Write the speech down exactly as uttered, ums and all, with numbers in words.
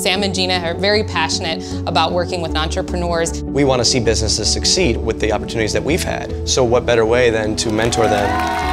Sam and Gina are very passionate about working with entrepreneurs. We want to see businesses succeed with the opportunities that we've had. So what better way than to mentor them